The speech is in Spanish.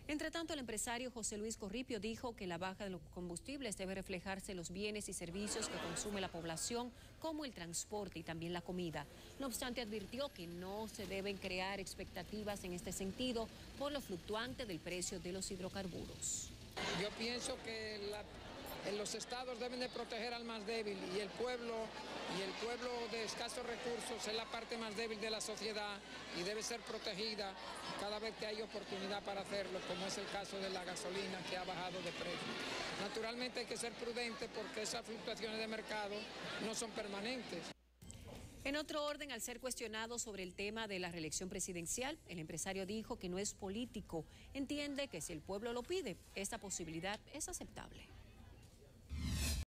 Entre tanto, el empresario José Luis Corripio dijo que la baja de los combustibles debe reflejarse en los bienes y servicios que consume la población, como el transporte y también la comida. No obstante, advirtió que no se deben crear expectativas en este sentido por lo fluctuante del precio de los hidrocarburos. Yo pienso que los estados deben de proteger al más débil y el pueblo de escasos recursos es la parte más débil de la sociedad y debe ser protegida cada vez que hay oportunidad para hacerlo, como es el caso de la gasolina, que ha bajado de precio. Naturalmente hay que ser prudente porque esas fluctuaciones de mercado no son permanentes. En otro orden, al ser cuestionado sobre el tema de la reelección presidencial, el empresario dijo que no es político. Entiende que si el pueblo lo pide, esta posibilidad es aceptable.